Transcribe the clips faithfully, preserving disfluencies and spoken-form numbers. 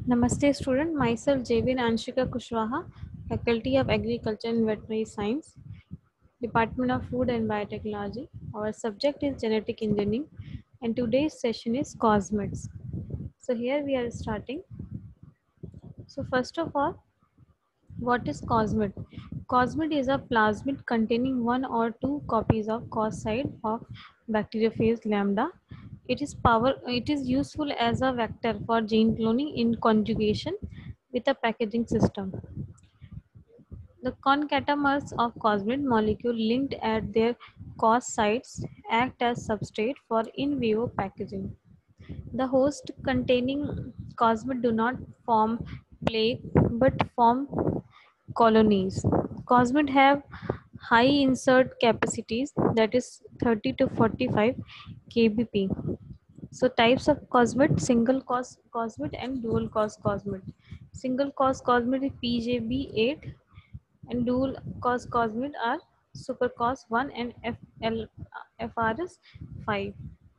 Namaste student, myself Javin Anshika Kushwaha, Faculty of Agriculture and Veterinary Science, Department of Food and Biotechnology. Our subject is genetic engineering and today's session is cosmids. So here we are starting. So first of all, what is cosmid? Cosmid is a plasmid containing one or two copies of cos side of bacteriophage lambda. It is power. It is useful as a vector for gene cloning in conjugation with a packaging system. The concatamers of cosmid molecule linked at their cos sites act as substrate for in vivo packaging. The host containing cosmid do not form plaque but form colonies. Cosmid have high insert capacities, that is thirty to forty-five kbp. So types of cosmid: single cos cosmid and dual cos cosmid. Single cos cosmid is P J B eight and dual cos cosmid are super cos one and F L F R S five.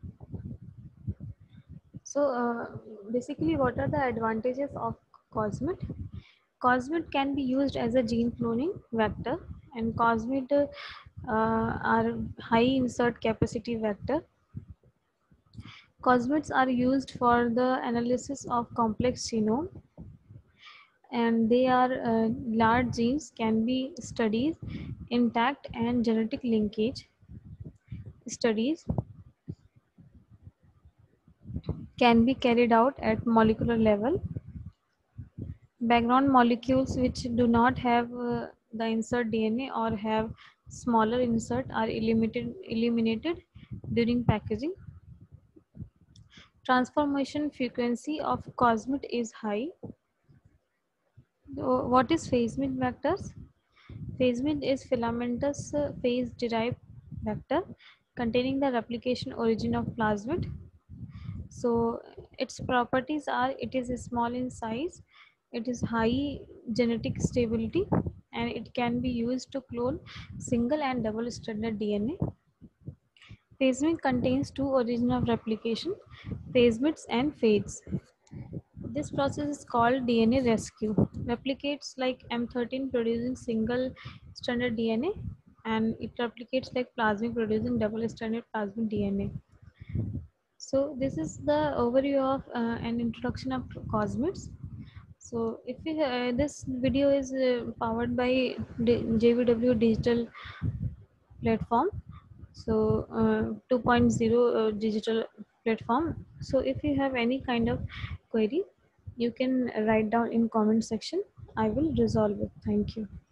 So uh, basically, what are the advantages of cosmid? Cosmid can be used as a gene cloning vector, and cosmid uh, are high insert capacity vector. Cosmids are used for the analysis of complex genome, and they are uh, large genes can be studied intact, and genetic linkage studies can be carried out at molecular level. Background molecules which do not have uh, the insert D N A or have smaller insert are eliminated eliminated during packaging. Transformation frequency of cosmid is high. So what is phasmid vectors? Phasmid is filamentous uh, phase derived vector containing the replication origin of plasmid. So its properties are: it is small in size, it is high genetic stability, and it can be used to clone single and double stranded D N A. Phasmid contains two origins of replication, phasmids and phades. This process is called D N A rescue. Replicates like M thirteen producing single stranded D N A, and it replicates like plasmid producing double stranded plasmid D N A. So this is the overview of uh, an introduction of cosmids. So if we, uh, this video is uh, powered by D J V W digital platform, so uh, two point zero uh, digital platform. So if you have any kind of query, you can write down in comment section. I will resolve it. Thank you.